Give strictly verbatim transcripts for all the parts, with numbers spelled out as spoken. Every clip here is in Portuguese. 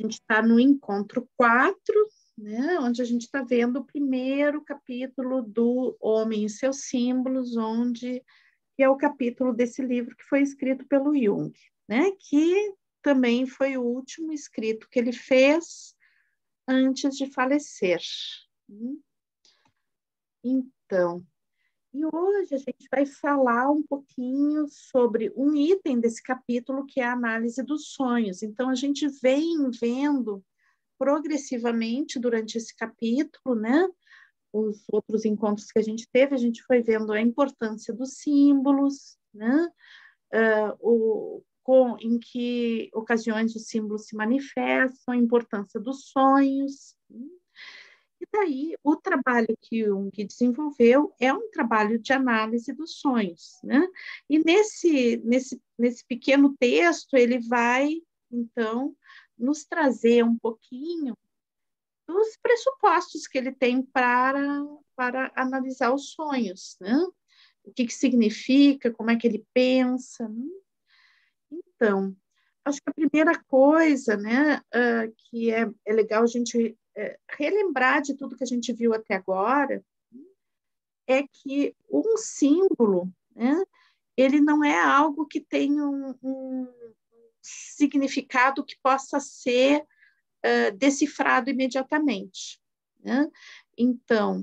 gente está no encontro quatro, né, onde a gente está vendo o primeiro capítulo do Homem e seus Símbolos, onde que é o capítulo desse livro que foi escrito pelo Jung, né, que também foi o último escrito que ele fez antes de falecer. Então, e hoje a gente vai falar um pouquinho sobre um item desse capítulo, que é a análise dos sonhos. Então, a gente vem vendo progressivamente durante esse capítulo, né? Os outros encontros que a gente teve, a gente foi vendo a importância dos símbolos, né? Uh, o, com, em que ocasiões os símbolos se manifestam, a importância dos sonhos. E daí, o trabalho que Jung desenvolveu é um trabalho de análise dos sonhos, né? E nesse, nesse, nesse pequeno texto, ele vai, então, nos trazer um pouquinho dos pressupostos que ele tem para, para analisar os sonhos, né? O que, que significa, como é que ele pensa, né? Então, acho que a primeira coisa, né, uh, que é, é legal a gente uh, relembrar de tudo que a gente viu até agora, é que um símbolo, né, ele não é algo que tem um, um significado que possa ser uh, decifrado imediatamente, né? Então,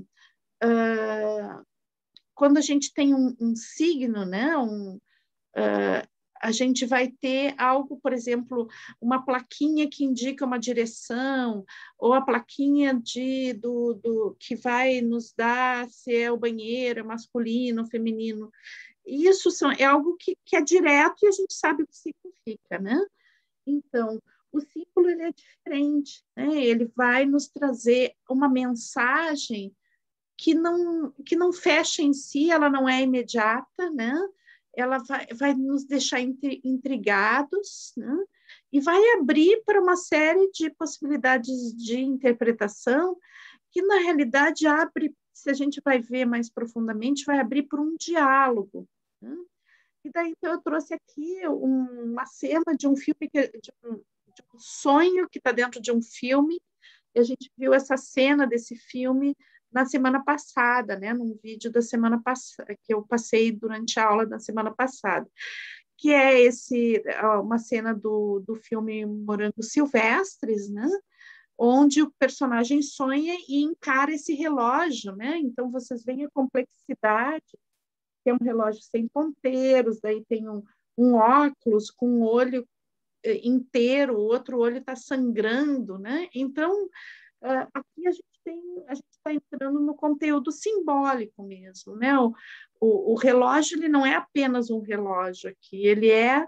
uh, quando a gente tem um, um signo, né, um, uh, a gente vai ter algo, por exemplo, uma plaquinha que indica uma direção, ou a plaquinha de, do, do, que vai nos dar se é o banheiro, é masculino, feminino. Isso são, é algo que, que é direto e a gente sabe o que significa, né? Então, o símbolo ele é diferente, né? Ele vai nos trazer uma mensagem que não, que não fecha em si, ela não é imediata, né? Ela vai, vai nos deixar intrigados, né? E vai abrir para uma série de possibilidades de interpretação que, na realidade, abre, se a gente vai ver mais profundamente, vai abrir para um diálogo, né? E daí, então, eu trouxe aqui um, uma cena de um filme, que, de, um, de um sonho que está dentro de um filme, e a gente viu essa cena desse filme na semana passada, né, num vídeo da semana passada, que eu passei durante a aula da semana passada, que é esse, uma cena do, do filme Morangos Silvestres, né, onde o personagem sonha e encara esse relógio, né, então vocês veem a complexidade, que é um relógio sem ponteiros, daí tem um, um óculos com um olho inteiro, o outro olho está sangrando, né, então Uh, aqui a gente tem, a gente está entrando no conteúdo simbólico mesmo, né? O, o, o relógio ele não é apenas um relógio aqui, ele é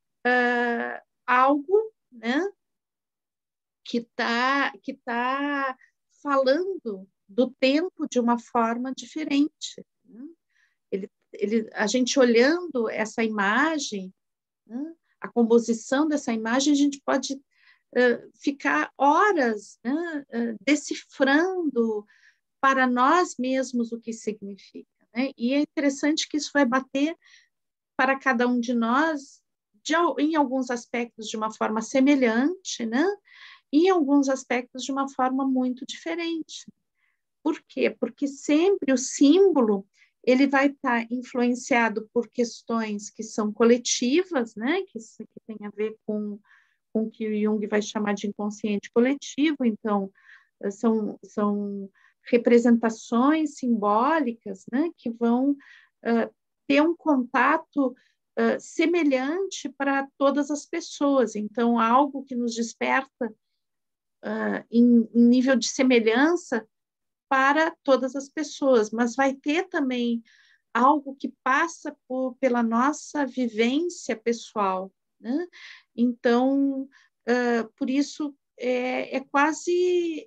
uh, algo, né? Que está que tá falando do tempo de uma forma diferente, né? Ele, ele, a gente olhando essa imagem, né? A composição dessa imagem, a gente pode Uh, ficar horas, né, uh, decifrando para nós mesmos o que significa, né? E é interessante que isso vai bater para cada um de nós, de, em alguns aspectos de uma forma semelhante, né? E em alguns aspectos de uma forma muito diferente. Por quê? Porque sempre o símbolo ele vai estar influenciado por questões que são coletivas, né? Que, que tem a ver com com o que o Jung vai chamar de inconsciente coletivo, então, são, são representações simbólicas, né, que vão uh, ter um contato uh, semelhante para todas as pessoas, então, algo que nos desperta uh, em, em nível de semelhança para todas as pessoas, mas vai ter também algo que passa por, pela nossa vivência pessoal, né? Então, uh, por isso, é, é quase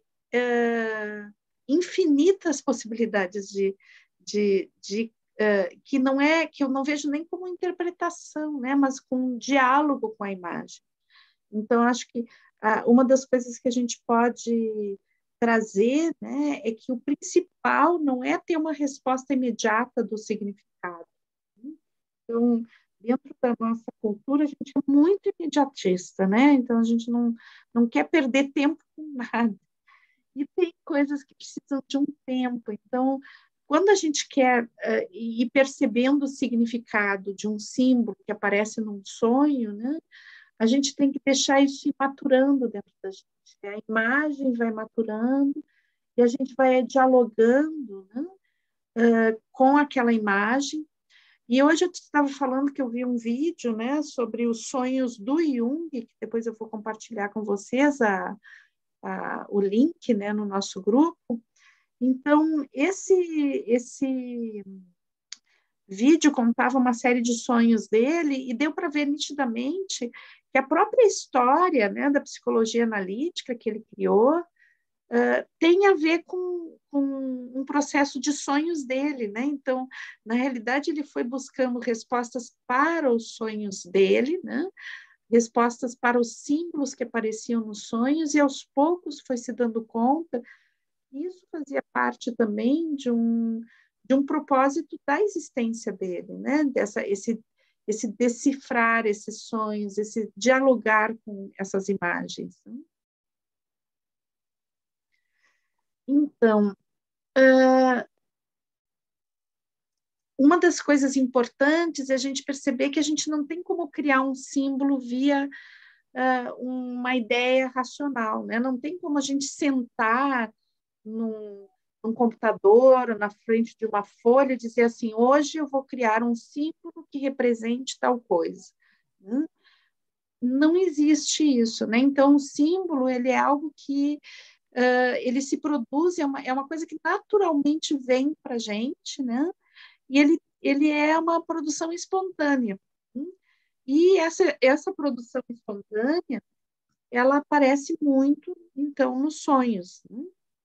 uh, infinitas possibilidades de, de, de uh, que não é, que eu não vejo nem como interpretação, né? Mas com um diálogo com a imagem. Então, acho que uh, uma das coisas que a gente pode trazer, né, é que o principal não é ter uma resposta imediata do significado. Então, dentro da nossa cultura, a gente é muito imediatista, né? Então, a gente não, não quer perder tempo com nada. E tem coisas que precisam de um tempo. Então, quando a gente quer uh, ir percebendo o significado de um símbolo que aparece num sonho, né? A gente tem que deixar isso ir maturando dentro da gente. A imagem vai maturando e a gente vai dialogando, né? uh, com aquela imagem. E hoje eu estava falando que eu vi um vídeo, né, sobre os sonhos do Jung, que depois eu vou compartilhar com vocês a, a, o link, né, no nosso grupo. Então, esse, esse vídeo contava uma série de sonhos dele e deu para ver nitidamente que a própria história, né, da psicologia analítica que ele criou uh, tem a ver com, com um processo de sonhos dele, né? Então, na realidade, ele foi buscando respostas para os sonhos dele, né? Respostas para os símbolos que apareciam nos sonhos e aos poucos foi se dando conta. Isso fazia parte também de um de um propósito da existência dele, né? Dessa esse esse decifrar esses sonhos, esse dialogar com essas imagens. Né? Então, uh, uma das coisas importantes é a gente perceber que a gente não tem como criar um símbolo via uh, uma ideia racional, né? Não tem como a gente sentar num, num computador, na frente de uma folha, e dizer assim, hoje eu vou criar um símbolo que represente tal coisa. Né? Não existe isso, né? Então, o símbolo, ele é algo que uh, ele se produz, é uma, é uma coisa que naturalmente vem para a gente, né? E ele, ele é uma produção espontânea. Né? E essa, essa produção espontânea, ela aparece muito, então, nos sonhos. Né?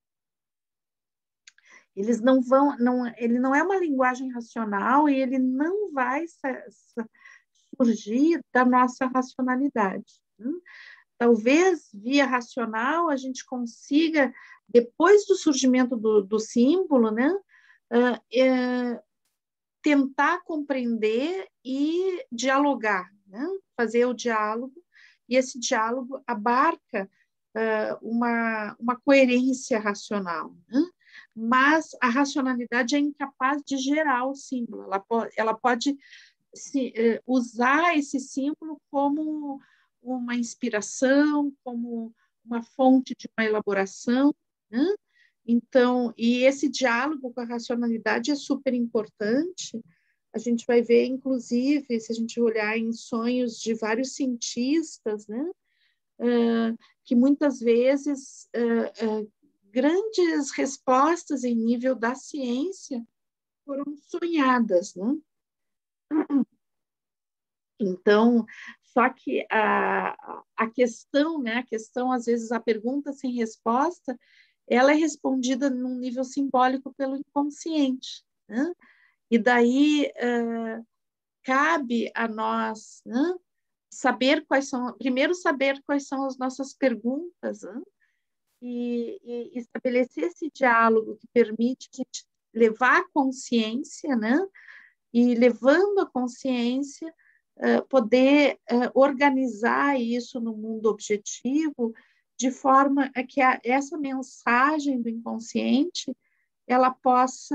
Eles não vão, não, ele não é uma linguagem racional e ele não vai surgir da nossa racionalidade. Né? Talvez, via racional, a gente consiga, depois do surgimento do, do símbolo, né, uh, é, tentar compreender e dialogar, né? Fazer o diálogo, e esse diálogo abarca uh, uma, uma coerência racional, né? Mas a racionalidade é incapaz de gerar o símbolo, ela, po ela pode se, uh, usar esse símbolo como uma inspiração, como uma fonte de uma elaboração, né? Então, e esse diálogo com a racionalidade é super importante. A gente vai ver, inclusive, se a gente olhar em sonhos de vários cientistas, né, uh, que muitas vezes uh, uh, grandes respostas em nível da ciência foram sonhadas, né? Então, só que a, a questão, né, a questão, às vezes, a pergunta sem resposta, ela é respondida num nível simbólico pelo inconsciente, né? E daí uh, cabe a nós, né, saber quais são, primeiro saber quais são as nossas perguntas, né, e, e estabelecer esse diálogo que permite a gente levar a consciência, né, e levando a consciência, uh, poder uh, organizar isso no mundo objetivo, de forma a que a, essa mensagem do inconsciente ela possa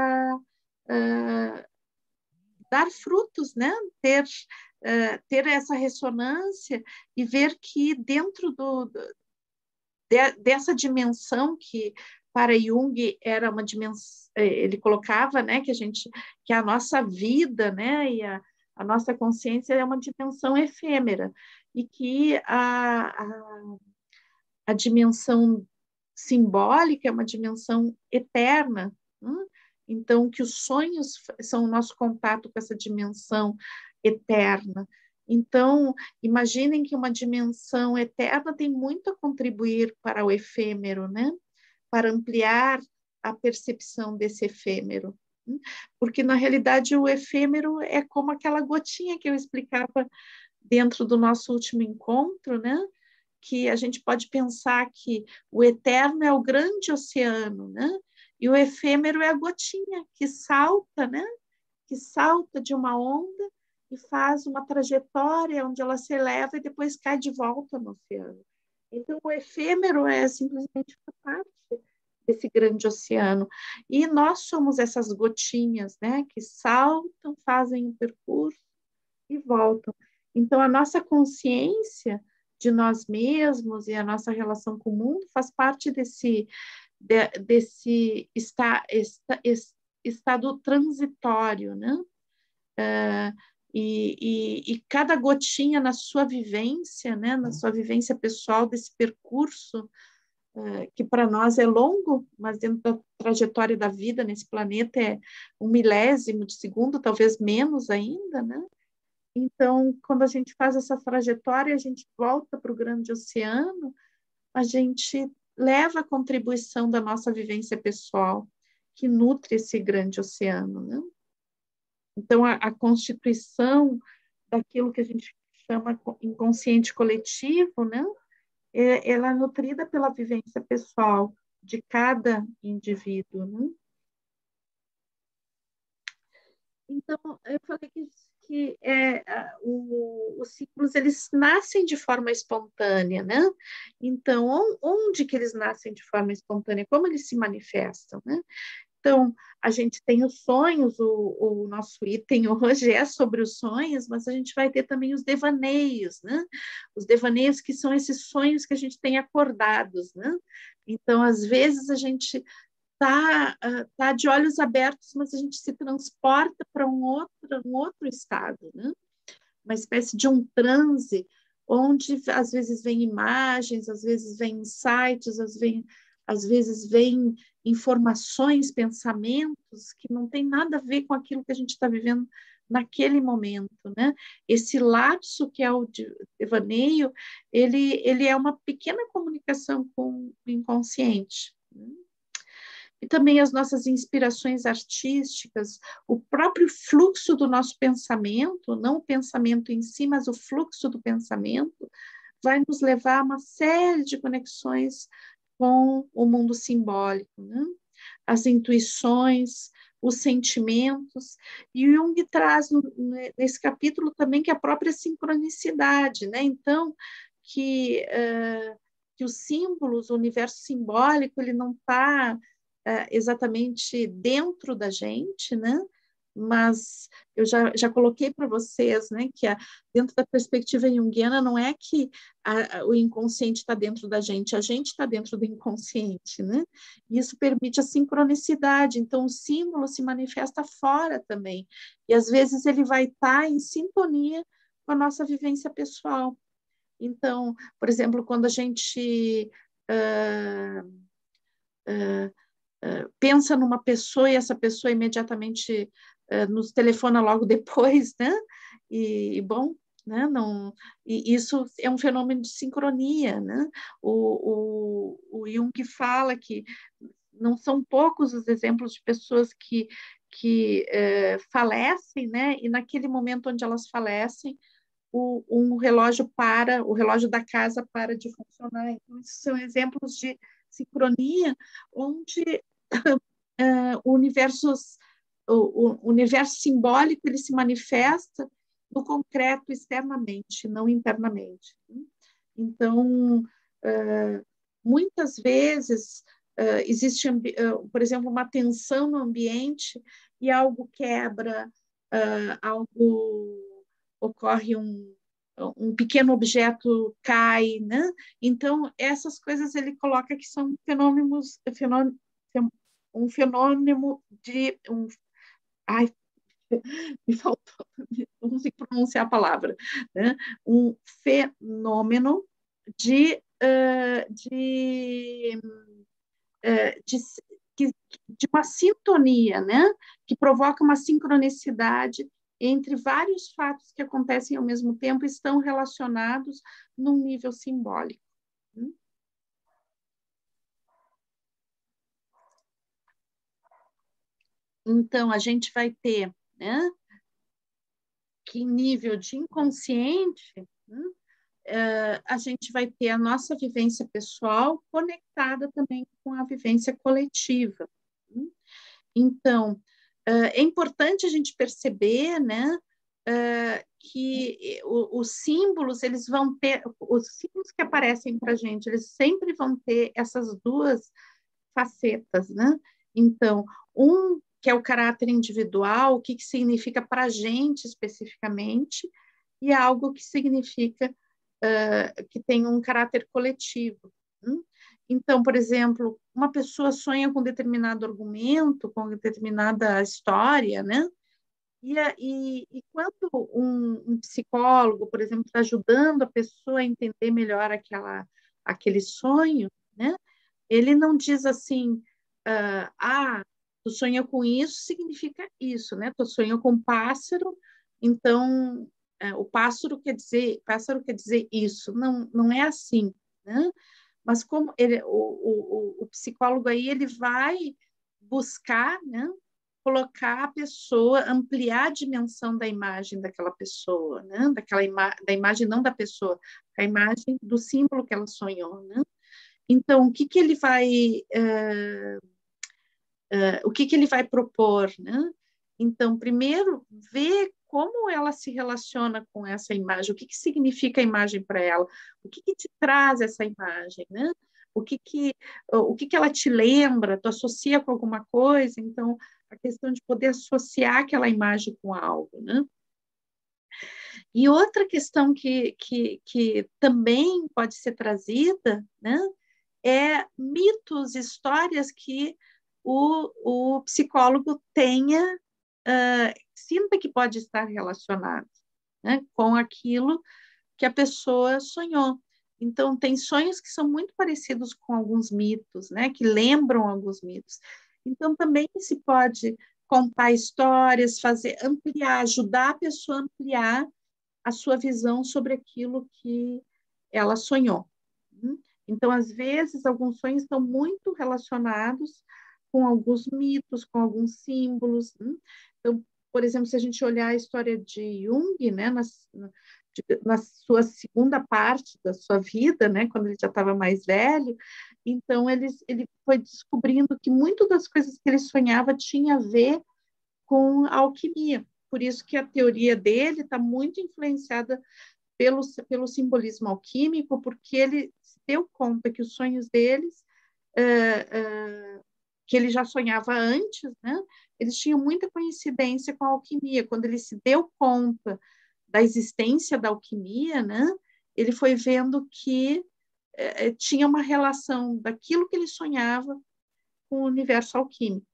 uh, dar frutos, né? Ter, uh, ter essa ressonância e ver que dentro do, do, de, dessa dimensão que para Jung era uma dimensão, ele colocava, né, que a gente, que a nossa vida, né, e a, a nossa consciência é uma dimensão efêmera e que a, a, a dimensão simbólica é uma dimensão eterna. Né? Então, que os sonhos são o nosso contato com essa dimensão eterna. Então, imaginem que uma dimensão eterna tem muito a contribuir para o efêmero, né? Para ampliar a percepção desse efêmero. Porque, na realidade, o efêmero é como aquela gotinha que eu explicava dentro do nosso último encontro, né? Que a gente pode pensar que o eterno é o grande oceano, né? E o efêmero é a gotinha que salta, né? Que salta de uma onda e faz uma trajetória onde ela se eleva e depois cai de volta no oceano. Então, o efêmero é simplesmente uma parte desse grande oceano. E nós somos essas gotinhas, né, que saltam, fazem o percurso e voltam. Então, a nossa consciência de nós mesmos e a nossa relação com o mundo faz parte desse, de, desse esta, esta, esta, estado transitório, né? Uh, e, e, e cada gotinha na sua vivência, né, na sua vivência pessoal desse percurso, uh, que para nós é longo, mas dentro da trajetória da vida nesse planeta é um milésimo de segundo, talvez menos ainda, né? Então, quando a gente faz essa trajetória, a gente volta para o grande oceano, a gente leva a contribuição da nossa vivência pessoal, que nutre esse grande oceano, né? Então, a, a constituição daquilo que a gente chama inconsciente coletivo, né? É, ela é nutrida pela vivência pessoal de cada indivíduo, né? Então, eu falei que, que é, o, os símbolos, eles nascem de forma espontânea, né? Então, onde que eles nascem de forma espontânea? Como eles se manifestam, né? Então, a gente tem os sonhos, o, o nosso item hoje é sobre os sonhos, mas a gente vai ter também os devaneios, né? Os devaneios que são esses sonhos que a gente tem acordados, né? Então, às vezes, a gente tá, tá de olhos abertos, mas a gente se transporta para um outro, um outro estado, né? Uma espécie de um transe, onde às vezes vem imagens, às vezes vem insights, às, vem, às vezes vem informações, pensamentos que não tem nada a ver com aquilo que a gente está vivendo naquele momento, né? Esse lapso que é o devaneio, ele, ele é uma pequena comunicação com o inconsciente, né? E também as nossas inspirações artísticas, o próprio fluxo do nosso pensamento, não o pensamento em si, mas o fluxo do pensamento, vai nos levar a uma série de conexões com o mundo simbólico, né? As intuições, os sentimentos, e o Jung traz nesse capítulo também que a própria sincronicidade, né? Então, que, uh, que os símbolos, o universo simbólico, ele não está uh, exatamente dentro da gente, né? Mas eu já, já coloquei para vocês, né, que a, dentro da perspectiva junguiana não é que a, a, o inconsciente está dentro da gente, a gente está dentro do inconsciente, né? E isso permite a sincronicidade, então o símbolo se manifesta fora também, e às vezes ele vai estar tá em sintonia com a nossa vivência pessoal. Então, por exemplo, quando a gente uh, uh, uh, pensa numa pessoa e essa pessoa imediatamente uh, nos telefona logo depois, né? E, e bom, né? Não, e isso é um fenômeno de sincronia, né? O, o, o Jung fala que não são poucos os exemplos de pessoas que, que uh, falecem, né? E naquele momento onde elas falecem, o, um relógio para, o relógio da casa para de funcionar. Então, esses são exemplos de sincronia, onde uh, o, universo, o, o universo simbólico ele se manifesta no concreto externamente, não internamente. Então, uh, muitas vezes uh, existe, uh, por exemplo, uma tensão no ambiente e algo quebra, uh, algo ocorre um, um pequeno objeto cai, né? Então, essas coisas ele coloca que são fenômenos, fenômeno, um fenômeno de... Um, ai, me faltou, não consigo pronunciar a palavra, né? Um fenômeno de, uh, de, uh, de, de uma sintonia, né? Que provoca uma sincronicidade entre vários fatos que acontecem ao mesmo tempo e estão relacionados num nível simbólico. Então, a gente vai ter, né, que em nível de inconsciente, né, uh, a gente vai ter a nossa vivência pessoal conectada também com a vivência coletiva. Né? Então, uh, é importante a gente perceber, né, uh, que o, os símbolos, eles vão ter, os símbolos que aparecem para a gente, eles sempre vão ter essas duas facetas, né? Então, um que é o caráter individual, o que, que significa para a gente especificamente, e algo que significa uh, que tem um caráter coletivo. Né? Então, por exemplo, uma pessoa sonha com determinado argumento, com determinada história, né? E, e, e quando um, um psicólogo, por exemplo, está ajudando a pessoa a entender melhor aquela, aquele sonho, né? Ele não diz assim, uh, ah, tu sonha com isso, significa isso, né? Tu sonha com pássaro, então uh, o pássaro quer dizer, pássaro quer dizer isso. Não, não é assim, né? Mas como ele, o, o, o psicólogo aí, ele vai buscar, né? Colocar a pessoa, ampliar a dimensão da imagem daquela pessoa, né? Daquela ima da imagem não da pessoa, a imagem do símbolo que ela sonhou, né? Então, o que que ele vai, uh, uh, o que que ele vai propor, né? Então, primeiro, ver como ela se relaciona com essa imagem, o que que significa a imagem para ela, o que que te traz essa imagem, né? O que que, o que que ela te lembra, tu associa com alguma coisa, então, a questão de poder associar aquela imagem com algo, né? E outra questão que, que, que também pode ser trazida, né? É mitos, histórias que o, o psicólogo tenha, uh, sinta que pode estar relacionado, né, com aquilo que a pessoa sonhou. Então, tem sonhos que são muito parecidos com alguns mitos, né, que lembram alguns mitos. Então, também se pode contar histórias, fazer, ampliar, ajudar a pessoa a ampliar a sua visão sobre aquilo que ela sonhou. Então, às vezes, alguns sonhos estão muito relacionados com alguns mitos, com alguns símbolos. Né? Então, por exemplo, se a gente olhar a história de Jung, né, na, na sua segunda parte da sua vida, né, quando ele já estava mais velho, então ele, ele foi descobrindo que muitas das coisas que ele sonhava tinha a ver com a alquimia. Por isso que a teoria dele está muito influenciada pelo, pelo simbolismo alquímico, porque ele se deu conta que os sonhos deles, uh, uh, que ele já sonhava antes, né, eles tinham muita coincidência com a alquimia. Quando ele se deu conta da existência da alquimia, né, ele foi vendo que uh, tinha uma relação daquilo que ele sonhava com o universo alquímico.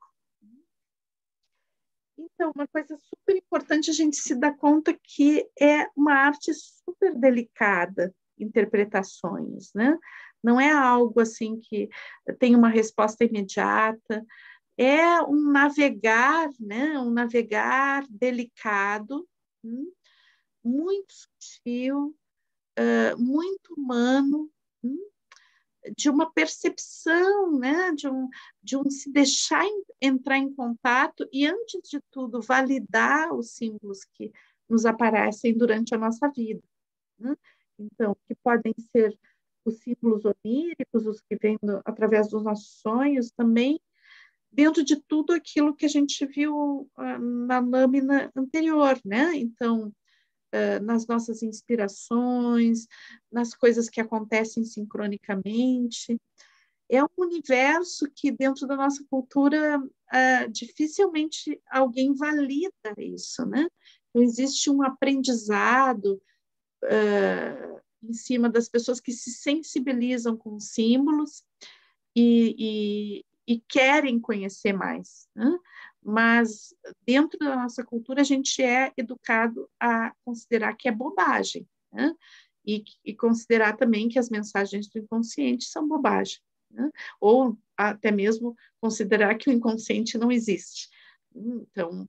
Então, uma coisa super importante a gente se dar conta que é uma arte super delicada, interpretações, né? Não é algo assim que tem uma resposta imediata, é um navegar, né? Um navegar delicado, hum? Muito sutil, uh, muito humano, hum? De uma percepção, né? de, um, de um se deixar em, entrar em contato e, antes de tudo, validar os símbolos que nos aparecem durante a nossa vida. Né? Então, que podem ser os símbolos oníricos, os que vêm do, através dos nossos sonhos, também dentro de tudo aquilo que a gente viu uh, na lâmina anterior, né? Então, Uh, nas nossas inspirações, nas coisas que acontecem sincronicamente. É um universo que, dentro da nossa cultura, uh, dificilmente alguém valida isso, né? Então, existe um aprendizado uh, em cima das pessoas que se sensibilizam com símbolos e, e, e querem conhecer mais, né? Mas dentro da nossa cultura a gente é educado a considerar que é bobagem, né? E, e considerar também que as mensagens do inconsciente são bobagem, né? Ou até mesmo considerar que o inconsciente não existe. Então,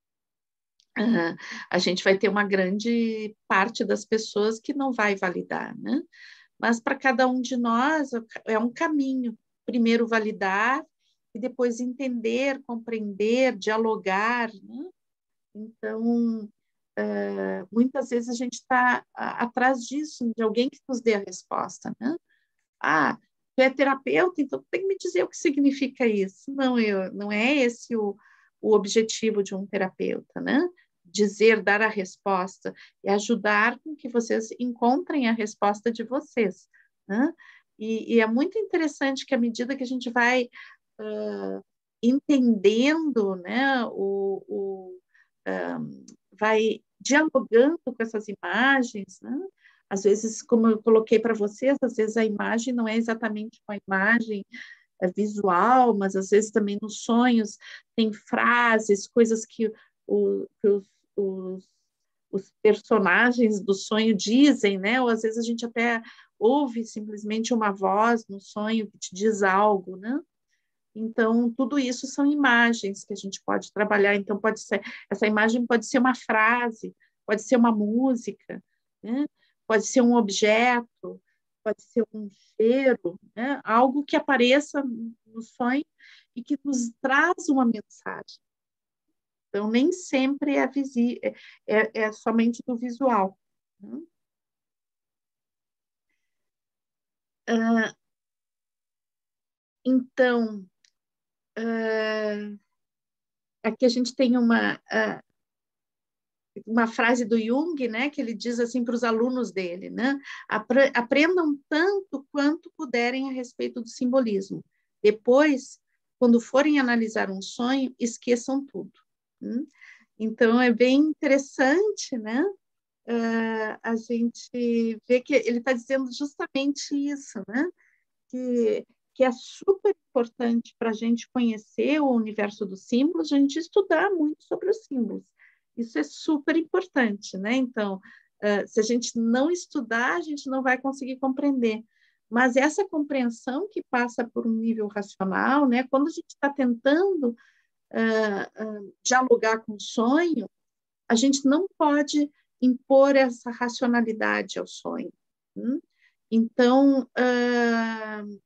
uh, a gente vai ter uma grande parte das pessoas que não vai validar, né? Mas para cada um de nós é um caminho. Primeiro validar e depois entender, compreender, dialogar, né? Então, uh, muitas vezes a gente está atrás disso, de alguém que nos dê a resposta, né? Ah, tu é terapeuta, então tem que me dizer o que significa isso. Não, eu, não é esse o, o objetivo de um terapeuta, né? dizer, dar a resposta, e ajudar com que vocês encontrem a resposta de vocês, né? E, e é muito interessante que à medida que a gente vai uh, entendendo, né, o, o um, vai dialogando com essas imagens, né? Às vezes, como eu coloquei para vocês, às vezes a imagem não é exatamente uma imagem é, visual, mas às vezes também nos sonhos tem frases, coisas que, o, que os, os, os personagens do sonho dizem, né? Ou às vezes a gente até ouve simplesmente uma voz no sonho que te diz algo, né? Então, tudo isso são imagens que a gente pode trabalhar. Então, pode ser, essa imagem pode ser uma frase, pode ser uma música, né? Pode ser um objeto, pode ser um cheiro, né? Algo que apareça no sonho e que nos traz uma mensagem. Então, nem sempre é, visi é, é, é somente do visual, né? Ah, então, ah, aqui a gente tem uma, ah, uma frase do Jung, né, que ele diz assim para os alunos dele, né, aprendam tanto quanto puderem a respeito do simbolismo. Depois, quando forem analisar um sonho, esqueçam tudo. Hum? Então, é bem interessante, né, uh, a gente ver que ele está dizendo justamente isso, né, que, que é super importante para a gente conhecer o universo dos símbolos, a gente estudar muito sobre os símbolos. Isso é super importante, né? Então, uh, se a gente não estudar, a gente não vai conseguir compreender. Mas essa compreensão que passa por um nível racional, né? Quando a gente está tentando uh, uh, dialogar com o sonho, a gente não pode impor essa racionalidade ao sonho. Hum? Então, uh,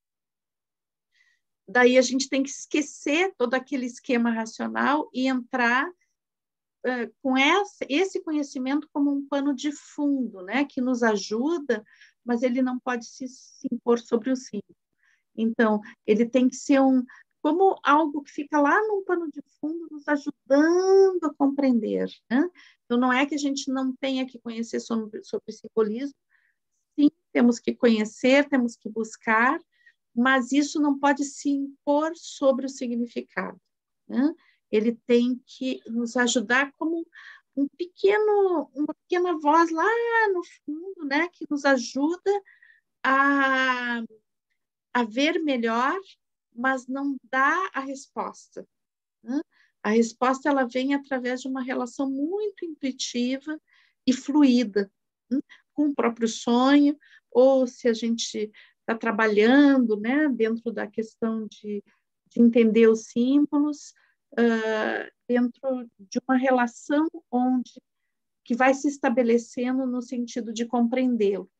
daí a gente tem que esquecer todo aquele esquema racional e entrar uh, com essa, esse conhecimento como um pano de fundo, né, que nos ajuda, mas ele não pode se, se impor sobre o símbolo. Então, ele tem que ser um, como algo que fica lá num pano de fundo, nos ajudando a compreender, né? Então, não é que a gente não tenha que conhecer sobre, sobre simbolismo, sim, temos que conhecer, temos que buscar, mas isso não pode se impor sobre o significado, né? Ele tem que nos ajudar como um pequeno, uma pequena voz lá no fundo, né, que nos ajuda a, a ver melhor, mas não dá a resposta, né? A resposta ela vem através de uma relação muito intuitiva e fluida, né, com o próprio sonho, ou se a gente está trabalhando, né, dentro da questão de, de entender os símbolos, uh, dentro de uma relação onde que vai se estabelecendo no sentido de compreendê-lo.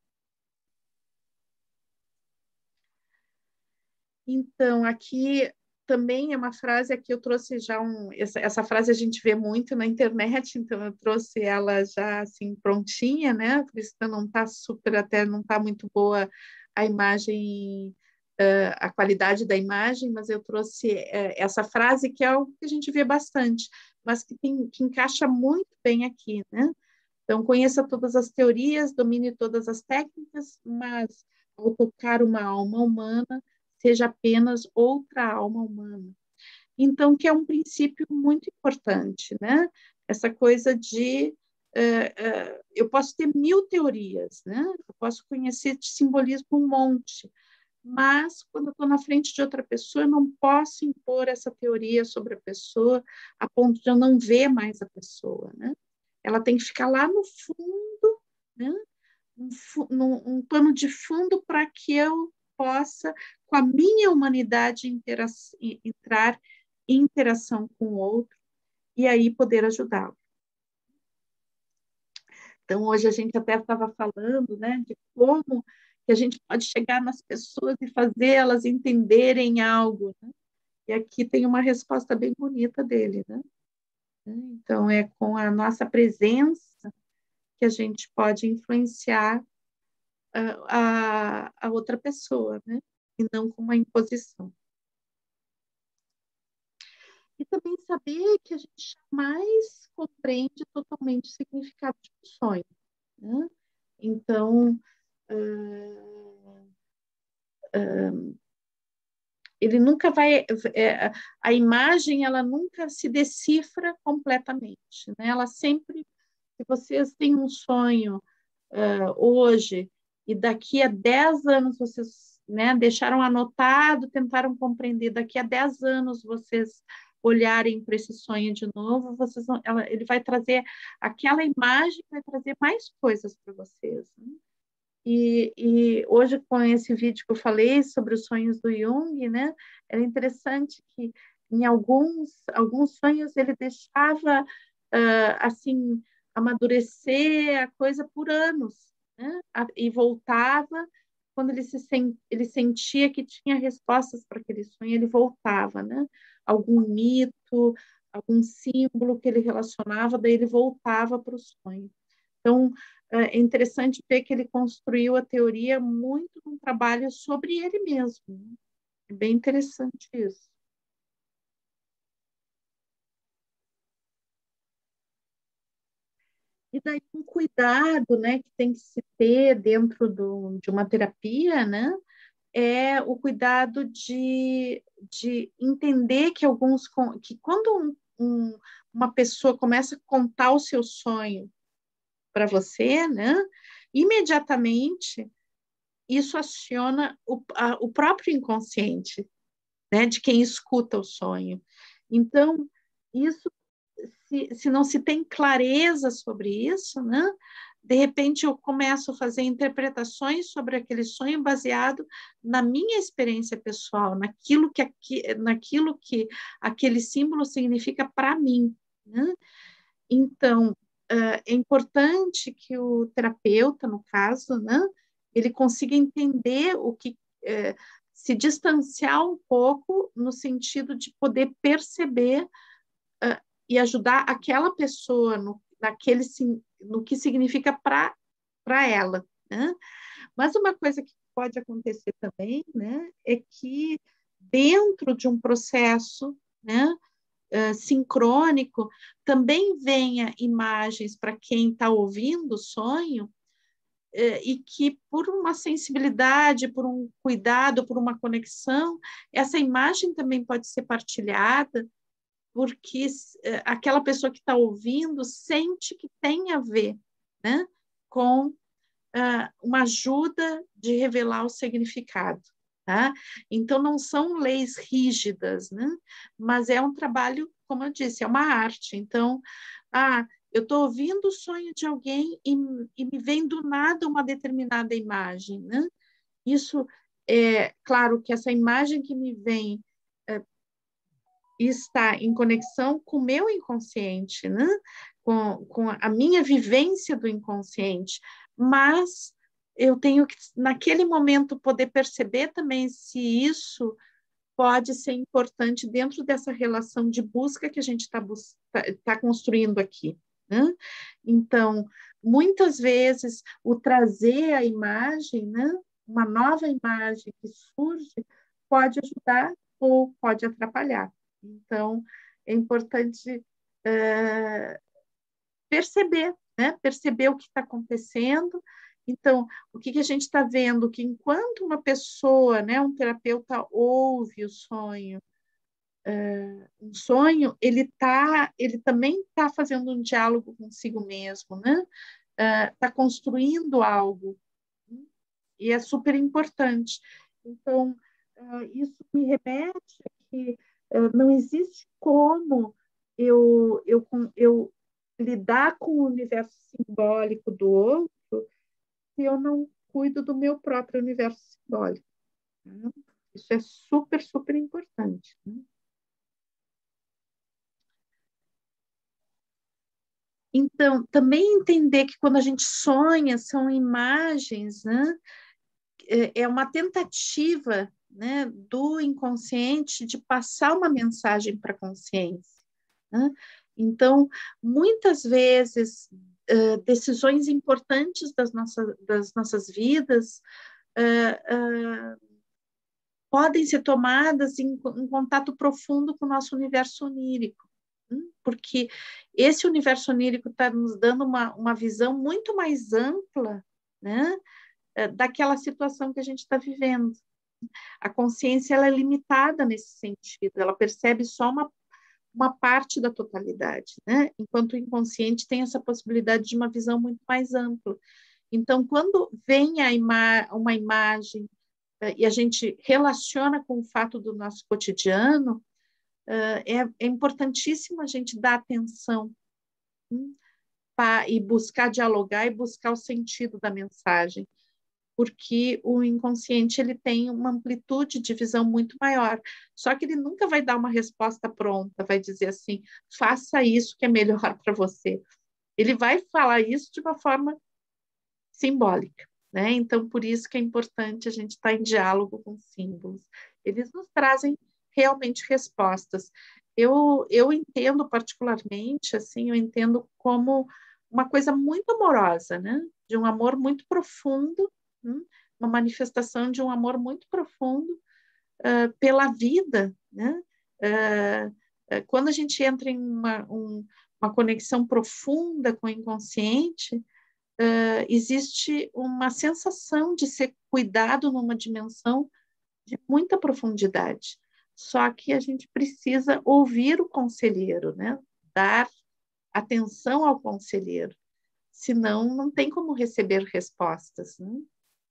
Então, aqui também é uma frase que eu trouxe já um, essa, essa frase a gente vê muito na internet, então eu trouxe ela já assim prontinha, né? Por isso que não está super, até não está muito boa a imagem, uh, a qualidade da imagem, mas eu trouxe uh, essa frase que é algo que a gente vê bastante, mas que, tem, que encaixa muito bem aqui, né? Então, conheça todas as teorias, domine todas as técnicas, mas ao tocar uma alma humana, seja apenas outra alma humana. Então, que é um princípio muito importante, né? Essa coisa de uh, uh, eu posso ter mil teorias, né? Eu posso conhecer de simbolismo um monte, mas quando eu estou na frente de outra pessoa, eu não posso impor essa teoria sobre a pessoa a ponto de eu não ver mais a pessoa, né? Ela tem que ficar lá no fundo, né? Um, um, um pano de fundo para que eu possa, com a minha humanidade, intera entrar em interação com o outro e aí poder ajudá-lo. Então, hoje a gente até estava falando, né, de como que a gente pode chegar nas pessoas e fazer elas entenderem algo, né? E aqui tem uma resposta bem bonita dele, né? Então, é com a nossa presença que a gente pode influenciar a, a, a outra pessoa, né? E não com uma imposição. E também saber que a gente jamais compreende totalmente o significado de um sonho, né? Então, uh, uh, ele nunca vai... É, a imagem, ela nunca se decifra completamente, né? Ela sempre... Se vocês têm um sonho uh, hoje e daqui a dez anos vocês, né, deixaram anotado, tentaram compreender, daqui a dez anos vocês olharem para esse sonho de novo, vocês vão, ela, ele vai trazer aquela imagem, vai trazer mais coisas para vocês, né? E, e hoje, com esse vídeo que eu falei sobre os sonhos do Jung, né, era interessante que em alguns, alguns sonhos ele deixava, uh, assim, amadurecer a coisa por anos, né, e voltava, quando ele, se sen, ele sentia que tinha respostas para aquele sonho, ele voltava, né, algum mito, algum símbolo que ele relacionava, daí ele voltava para o sonho. Então, é interessante ver que ele construiu a teoria muito num trabalho sobre ele mesmo. É bem interessante isso. E daí um cuidado, né, que tem que se ter dentro do, de uma terapia, né, é o cuidado de, de entender que alguns que quando um, um, uma pessoa começa a contar o seu sonho para você, né, imediatamente isso aciona o, a, o próprio inconsciente, né, de quem escuta o sonho. Então, isso, se, se não se tem clareza sobre isso, né, de repente eu começo a fazer interpretações sobre aquele sonho baseado na minha experiência pessoal, naquilo que, aqui, naquilo que aquele símbolo significa para mim, né? Então, é importante que o terapeuta, no caso, né, ele consiga entender o que, é, se distanciar um pouco no sentido de poder perceber uh, e ajudar aquela pessoa no, naquele, no que significa para para ela, né? Mas uma coisa que pode acontecer também, né, é que dentro de um processo, né, Uh, sincrônico, também venha imagens para quem está ouvindo o sonho, uh, e que por uma sensibilidade, por um cuidado, por uma conexão, essa imagem também pode ser partilhada, porque uh, aquela pessoa que está ouvindo sente que tem a ver, né, com uh, uma ajuda de revelar o significado. Tá? Então, não são leis rígidas, né? Mas é um trabalho, como eu disse, é uma arte. Então, ah, eu estou ouvindo o sonho de alguém e, e me vem do nada uma determinada imagem, né? Isso é claro que essa imagem que me vem é, está em conexão com o meu inconsciente, né? Com, com a minha vivência do inconsciente, mas eu tenho que, naquele momento, poder perceber também se isso pode ser importante dentro dessa relação de busca que a gente está tá, tá construindo aqui, né? Então, muitas vezes, o trazer a imagem, né? Uma nova imagem que surge, pode ajudar ou pode atrapalhar. Então, é importante é, perceber, né? Perceber o que está acontecendo. Então, o que, que a gente está vendo? Que enquanto uma pessoa, né, um terapeuta ouve o sonho, é, um sonho, ele tá, ele também está fazendo um diálogo consigo mesmo, né? Está construindo algo, e é super importante. Então, uh, isso me remete a que uh, não existe como eu, eu, eu lidar com o universo simbólico do outro se eu não cuido do meu próprio universo simbólico, né? Isso é super, super importante, né? Então, também entender que quando a gente sonha, são imagens, né? É uma tentativa, né, do inconsciente de passar uma mensagem para a consciência, né? Então, muitas vezes, uh, decisões importantes das nossas, das nossas vidas uh, uh, podem ser tomadas em, em contato profundo com o nosso universo onírico, porque esse universo onírico está nos dando uma, uma visão muito mais ampla, né, daquela situação que a gente está vivendo. A consciência ela é limitada nesse sentido, ela percebe só uma, uma parte da totalidade, né? Enquanto o inconsciente tem essa possibilidade de uma visão muito mais ampla. Então, quando vem a ima uma imagem uh, e a gente relaciona com o fato do nosso cotidiano, uh, é, é importantíssimo a gente dar atenção, hum, pra, e buscar dialogar e buscar o sentido da mensagem, porque o inconsciente ele tem uma amplitude de visão muito maior. Só que ele nunca vai dar uma resposta pronta, vai dizer assim, faça isso que é melhor para você. Ele vai falar isso de uma forma simbólica, né? Então, por isso que é importante a gente estar em diálogo com símbolos. Eles nos trazem realmente respostas. Eu, eu entendo particularmente, assim, eu entendo como uma coisa muito amorosa, né? De um amor muito profundo, uma manifestação de um amor muito profundo uh, pela vida, né? Uh, uh, quando a gente entra em uma, um, uma conexão profunda com o inconsciente, uh, existe uma sensação de ser cuidado numa dimensão de muita profundidade. Só que a gente precisa ouvir o conselheiro, né? Dar atenção ao conselheiro, senão não tem como receber respostas, né?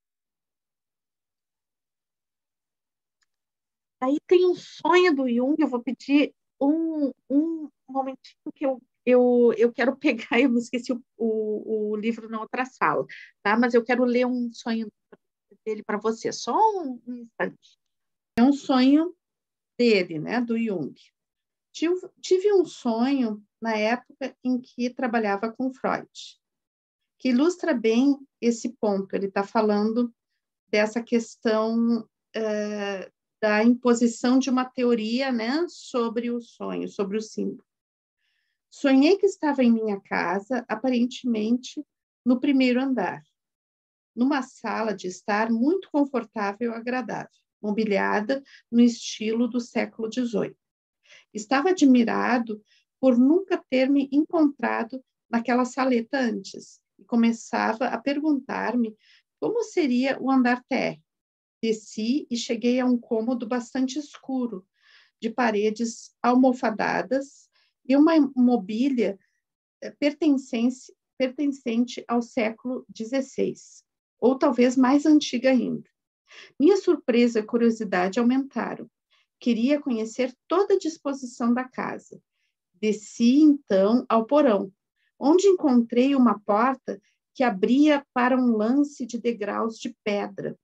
Aí tem um sonho do Jung, eu vou pedir um, um momentinho que eu, eu, eu quero pegar, eu me esqueci o, o, o livro na outra sala, tá? Mas eu quero ler um sonho dele para você, só um, um instante. É um sonho dele, né, do Jung. Tive, tive um sonho na época em que trabalhava com Freud, que ilustra bem esse ponto. Ele está falando dessa questão uh, da imposição de uma teoria, né, sobre o sonho, sobre o símbolo. Sonhei que estava em minha casa, aparentemente no primeiro andar, numa sala de estar muito confortável e agradável, mobiliada no estilo do século dezoito. Estava admirado por nunca ter me encontrado naquela saleta antes e começava a perguntar-me como seria o andar térreo. Desci e cheguei a um cômodo bastante escuro, de paredes almofadadas e uma mobília pertencente, pertencente ao século dezesseis, ou talvez mais antiga ainda. Minha surpresa e curiosidade aumentaram. Queria conhecer toda a disposição da casa. Desci, então, ao porão, onde encontrei uma porta que abria para um lance de degraus de pedra,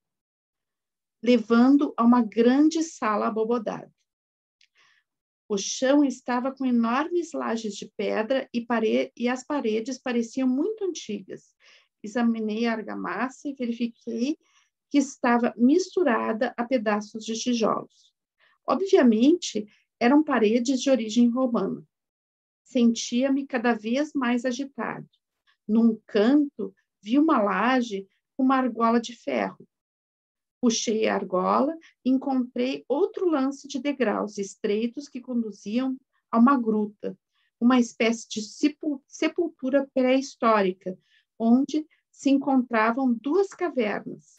levando a uma grande sala abobodada. O chão estava com enormes lajes de pedra e, pare... e as paredes pareciam muito antigas. Examinei a argamassa e verifiquei que estava misturada a pedaços de tijolos. Obviamente, eram paredes de origem romana. Sentia-me cada vez mais agitado. Num canto, vi uma laje com uma argola de ferro. Puxei a argola e encontrei outro lance de degraus estreitos que conduziam a uma gruta, uma espécie de sepultura pré-histórica, onde se encontravam duas cavernas,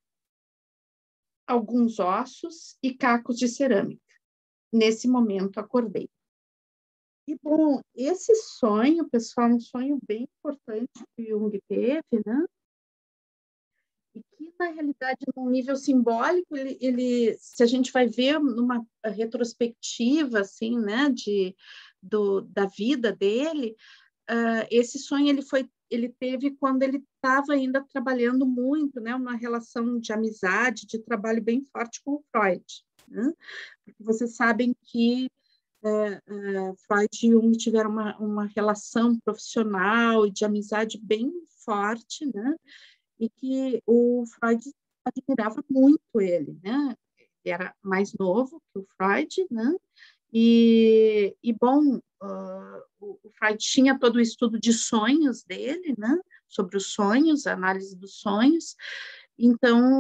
alguns ossos e cacos de cerâmica. Nesse momento, acordei. E, bom, esse sonho, pessoal, é um sonho bem importante que o Jung teve, né? E que, na realidade, num nível simbólico, ele, ele, se a gente vai ver numa retrospectiva, assim, né, de, do, da vida dele, uh, esse sonho ele foi, ele teve quando ele estava ainda trabalhando muito, né, uma relação de amizade, de trabalho bem forte com o Freud, né? Porque vocês sabem que uh, uh, Freud e Jung tiveram uma, uma relação profissional e de amizade bem forte, né? E que o Freud admirava muito ele, né? Ele era mais novo que o Freud, né? E, e bom, uh, o, o Freud tinha todo o estudo de sonhos dele, né? Sobre os sonhos, a análise dos sonhos. Então,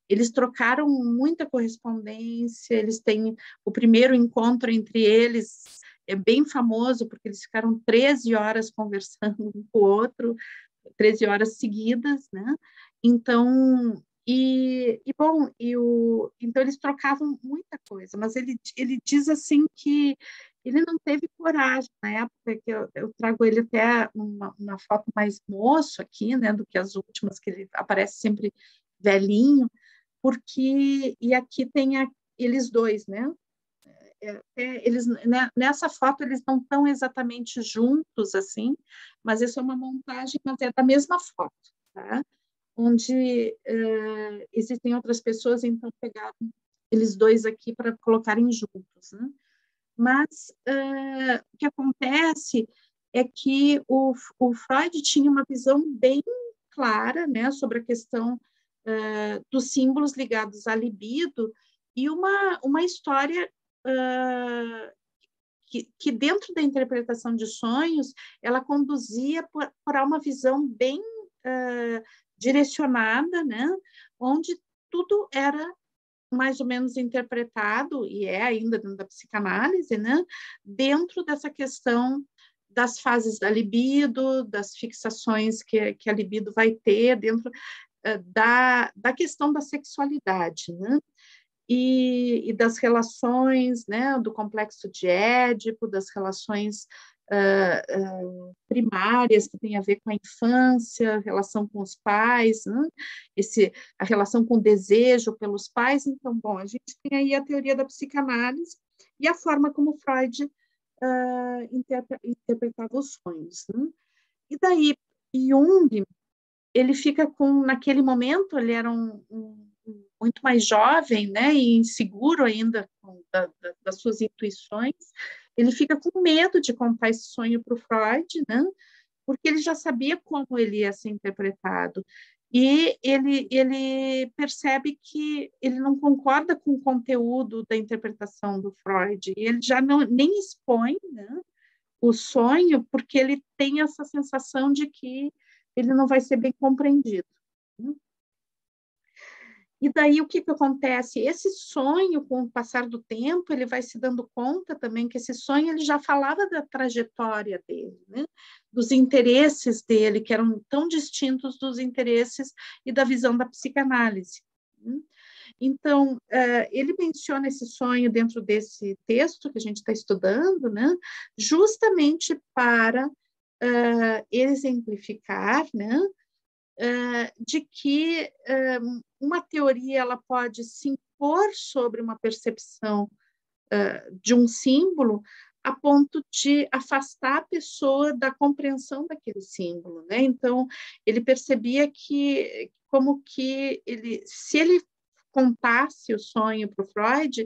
eles trocaram muita correspondência, eles têm o primeiro encontro entre eles, é bem famoso, porque eles ficaram treze horas conversando um com o outro, treze horas seguidas, né? Então, e, e bom, e o, então eles trocavam muita coisa, mas ele, ele diz assim que ele não teve coragem na época, que eu, eu trago ele até uma, uma foto mais moço aqui, né, do que as últimas, que ele aparece sempre velhinho, porque, e aqui tem a, eles dois, né, é, é, eles, né, nessa foto eles não estão exatamente juntos, assim, mas isso é uma montagem, mas é da mesma foto, tá? Onde uh, existem outras pessoas, então pegaram eles dois aqui para colocarem juntos, né? Mas uh, o que acontece é que o, o Freud tinha uma visão bem clara, né, sobre a questão uh, dos símbolos ligados à libido e uma, uma história uh, que, que, dentro da interpretação de sonhos, ela conduzia para uma visão bem uh, direcionada, né, onde tudo era mais ou menos interpretado, e é ainda dentro da psicanálise, né, dentro dessa questão das fases da libido, das fixações que, que a libido vai ter, dentro uh, da, da questão da sexualidade, né, e, e das relações, né, do complexo de Édipo, das relações uh, uh, primárias que tem a ver com a infância, relação com os pais, né? Esse, a relação com o desejo pelos pais. Então, bom, a gente tem aí a teoria da psicanálise e a forma como Freud uh, interpre interpretava os sonhos, né? E daí, Jung, ele fica com, naquele momento, ele era um, um muito mais jovem, né, e inseguro ainda da, da, das suas intuições, ele fica com medo de contar esse sonho para o Freud, né, porque ele já sabia como ele ia ser interpretado. E ele, ele percebe que ele não concorda com o conteúdo da interpretação do Freud, e ele já não, nem expõe, né, o sonho, porque ele tem essa sensação de que ele não vai ser bem compreendido. E daí o que, que acontece? Esse sonho, com o passar do tempo, ele vai se dando conta também que esse sonho ele já falava da trajetória dele, né? Dos interesses dele, que eram tão distintos dos interesses e da visão da psicanálise. Né? Então, uh, ele menciona esse sonho dentro desse texto que a gente está estudando, né? Justamente para uh, exemplificar, né? Uh, de que uh, uma teoria ela pode se impor sobre uma percepção uh, de um símbolo a ponto de afastar a pessoa da compreensão daquele símbolo, né? Então, ele percebia que, como que ele, se ele contasse o sonho para o Freud,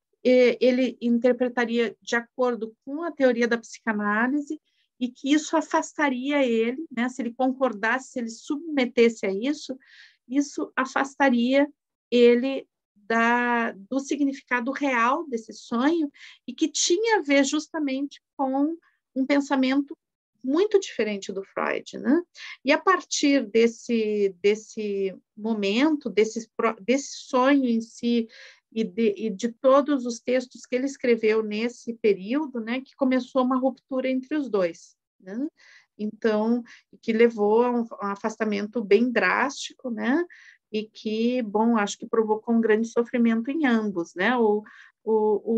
ele interpretaria de acordo com a teoria da psicanálise e que isso afastaria ele, né? Se ele concordasse, se ele submetesse a isso, isso afastaria ele da, do significado real desse sonho e que tinha a ver justamente com um pensamento muito diferente do Freud, né? E a partir desse, desse momento, desse, desse sonho em si, e de, e de todos os textos que ele escreveu nesse período, né, que começou uma ruptura entre os dois, né? Então, que levou a um, a um afastamento bem drástico, né? E que, bom, acho que provocou um grande sofrimento em ambos, né? O, o,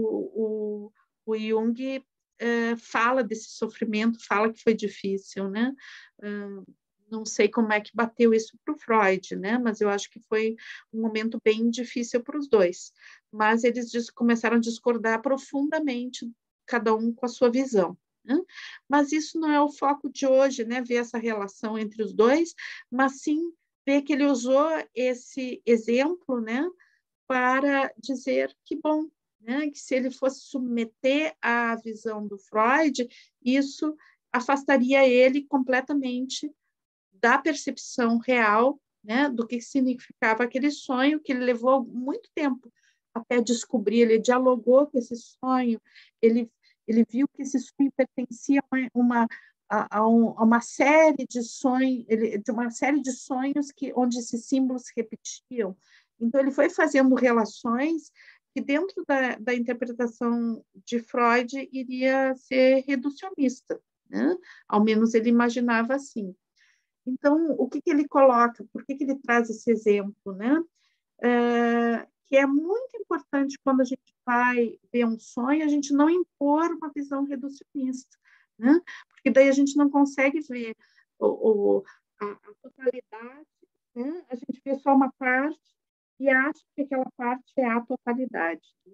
o, o, o Jung eh, fala desse sofrimento, fala que foi difícil, né? Uh, não sei como é que bateu isso para o Freud, né? Mas eu acho que foi um momento bem difícil para os dois. Mas eles começaram a discordar profundamente, cada um com a sua visão. Né? Mas isso não é o foco de hoje, né? Ver essa relação entre os dois, mas sim ver que ele usou esse exemplo, né? Para dizer que bom, né? Que se ele fosse submeter à visão do Freud, isso afastaria ele completamente da percepção real, né, do que significava aquele sonho, que ele levou muito tempo até descobrir. Ele dialogou com esse sonho, ele, ele viu que esse sonho pertencia a uma, a, a, um, a uma série de sonhos, ele, de uma série de sonhos que, onde esses símbolos se repetiam. Então, ele foi fazendo relações que, dentro da, da interpretação de Freud, iria ser reducionista, né? Ao menos ele imaginava assim. Então, o que, que ele coloca? Por que, que ele traz esse exemplo, né? É, que é muito importante quando a gente vai ver um sonho, a gente não impor uma visão reducionista, né? Porque daí a gente não consegue ver o, o, a, a totalidade, né? A gente vê só uma parte e acha que aquela parte é a totalidade. Né?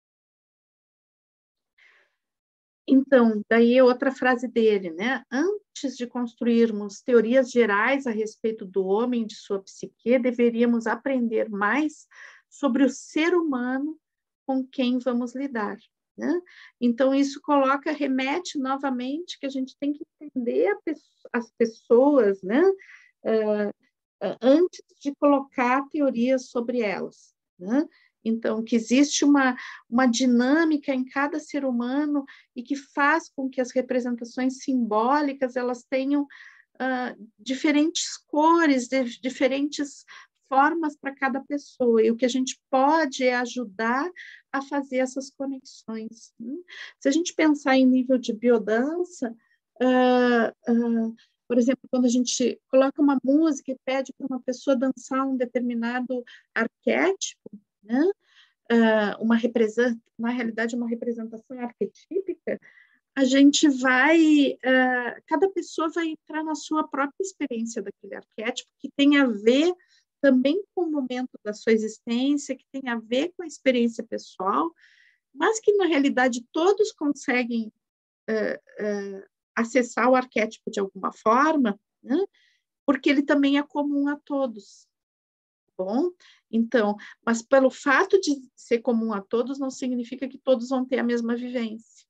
Então, daí é outra frase dele, né? Antes de construirmos teorias gerais a respeito do homem e de sua psique, deveríamos aprender mais sobre o ser humano com quem vamos lidar, né? Então, isso coloca, remete novamente que a gente tem que entender as pessoas, né? Uh, antes de colocar teorias sobre elas, né? Então, que existe uma, uma dinâmica em cada ser humano e que faz com que as representações simbólicas elas tenham uh, diferentes cores, de, diferentes formas para cada pessoa. E o que a gente pode é ajudar a fazer essas conexões. Né? Se a gente pensar em nível de biodança, uh, uh, por exemplo, quando a gente coloca uma música e pede para uma pessoa dançar um determinado arquétipo, né? Uh, uma representação, na realidade, uma representação arquetípica, a gente vai, uh, cada pessoa vai entrar na sua própria experiência daquele arquétipo, que tem a ver também com o momento da sua existência, que tem a ver com a experiência pessoal, mas que, na realidade, todos conseguem uh, uh, acessar o arquétipo de alguma forma, né? Porque ele também é comum a todos. Bom, então, mas pelo fato de ser comum a todos, não significa que todos vão ter a mesma vivência.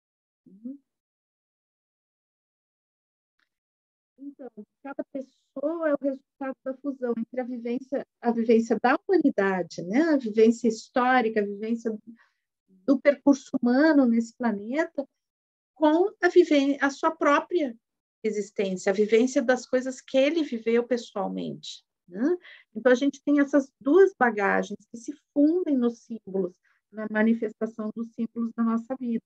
Então, cada pessoa é o resultado da fusão entre a vivência, a vivência da humanidade, né? A vivência histórica, a vivência do percurso humano nesse planeta, com a, vivência, a sua própria existência, a vivência das coisas que ele viveu pessoalmente. Né? Então, a gente tem essas duas bagagens que se fundem nos símbolos, na manifestação dos símbolos da nossa vida.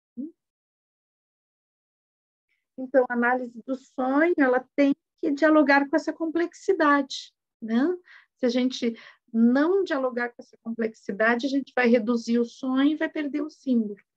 Então, a análise do sonho, ela tem que dialogar com essa complexidade. Né? Se a gente não dialogar com essa complexidade, a gente vai reduzir o sonho e vai perder o símbolo.